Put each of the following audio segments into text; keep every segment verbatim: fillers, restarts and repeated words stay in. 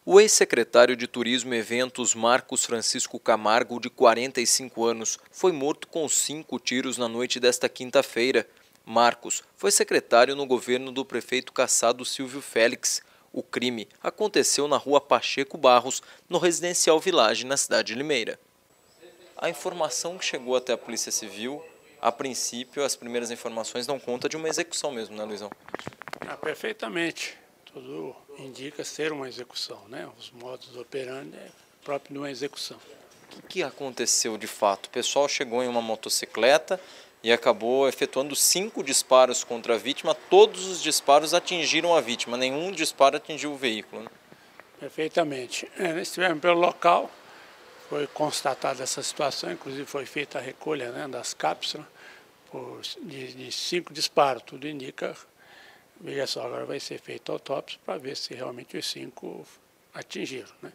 O ex-secretário de Turismo e Eventos Marcos Francisco Camargo, de quarenta e cinco anos, foi morto com cinco tiros na noite desta quinta-feira. Marcos foi secretário no governo do prefeito cassado Silvio Félix. O crime aconteceu na rua Pacheco Barros, no Residencial Village, na cidade de Limeira. A informação que chegou até a Polícia Civil, a princípio, as primeiras informações dão conta de uma execução mesmo, né, Luizão? Ah, perfeitamente. Tudo indica ser uma execução, né? Os modos operandi é próprio de uma execução. O que, que aconteceu de fato? O pessoal chegou em uma motocicleta e acabou efetuando cinco disparos contra a vítima. Todos os disparos atingiram a vítima, nenhum disparo atingiu o veículo, né? Perfeitamente. É, nós estivemos pelo local, foi constatada essa situação, inclusive foi feita a recolha, né, das cápsulas por, de, de cinco disparos, tudo indica. Veja só, agora vai ser feita a autópsia para ver se realmente os cinco atingiram, né?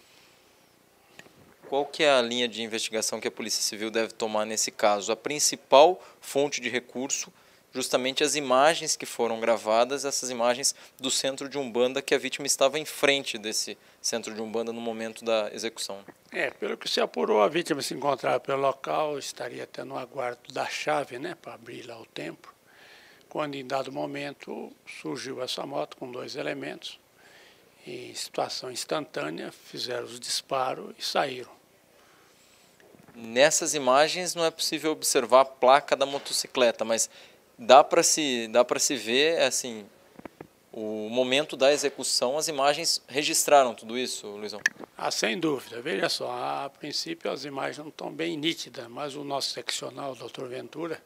Qual que é a linha de investigação que a Polícia Civil deve tomar nesse caso? A principal fonte de recurso, justamente as imagens que foram gravadas, essas imagens do centro de Umbanda, que a vítima estava em frente desse centro de Umbanda no momento da execução. É, pelo que se apurou, a vítima se encontrava pelo local, estaria até no aguardo da chave, né, para abrir lá o templo, quando em dado momento surgiu essa moto com dois elementos, em situação instantânea, fizeram os disparos e saíram. Nessas imagens não é possível observar a placa da motocicleta, mas dá para se, dá para se ver, assim, o momento da execução, as imagens registraram tudo isso, Luizão? Ah, sem dúvida. Veja só, a princípio as imagens não estão bem nítidas, mas o nosso seccional, o doutor Ventura,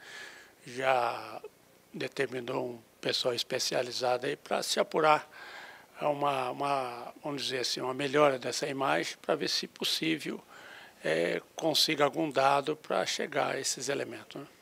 já determinou um pessoal especializado aí para se apurar uma, uma, vamos dizer assim, uma melhora dessa imagem para ver se possível é, consiga algum dado para chegar a esses elementos, né?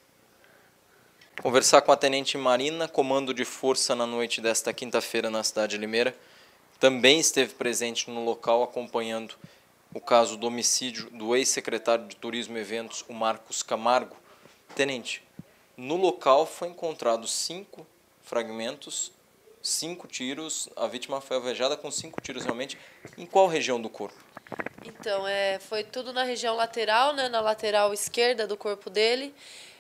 Conversar com a Tenente Marina, comando de força na noite desta quinta-feira na cidade de Limeira, também esteve presente no local acompanhando o caso do homicídio do ex-secretário de Turismo e Eventos, o Marcos Camargo. Tenente, no local foi encontrado cinco fragmentos, cinco tiros, a vítima foi alvejada com cinco tiros realmente. Em qual região do corpo? Então, é, foi tudo na região lateral, né, na lateral esquerda do corpo dele.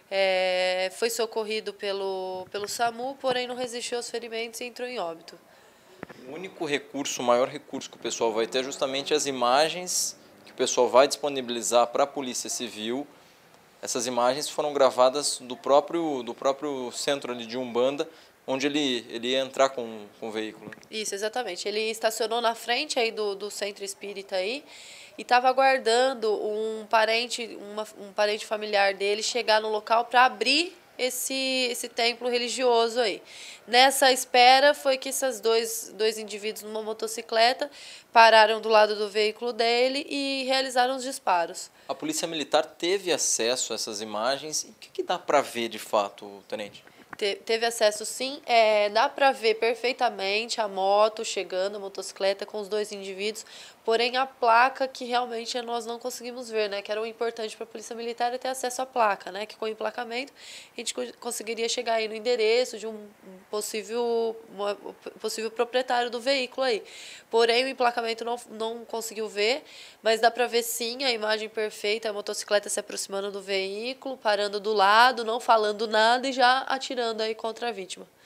É, foi socorrido pelo, pelo SAMU, porém não resistiu aos ferimentos e entrou em óbito. O único recurso, o maior recurso que o pessoal vai ter é justamente as imagens que o pessoal vai disponibilizar para a Polícia Civil. Essas imagens foram gravadas do próprio, do próprio centro ali de Umbanda, onde ele, ele ia entrar com, com o veículo. Isso, exatamente. Ele estacionou na frente aí do, do centro espírita aí e estava aguardando um parente, uma, um parente familiar dele chegar no local para abrir esse, esse templo religioso aí. Nessa espera foi que esses dois, dois indivíduos numa motocicleta pararam do lado do veículo dele e realizaram os disparos. A Polícia Militar teve acesso a essas imagens. E o que, que dá para ver de fato, Tenente? Teve acesso sim, é, dá para ver perfeitamente a moto chegando, a motocicleta com os dois indivíduos, porém a placa que realmente nós não conseguimos ver, né, que era o importante para a Polícia Militar é ter acesso à placa, né, que com o emplacamento a gente conseguiria chegar aí no endereço de um possível, uma, possível proprietário do veículo aí. Porém o emplacamento não, não conseguiu ver, mas dá para ver sim a imagem perfeita, a motocicleta se aproximando do veículo, parando do lado, não falando nada e já atirando aí contra a vítima.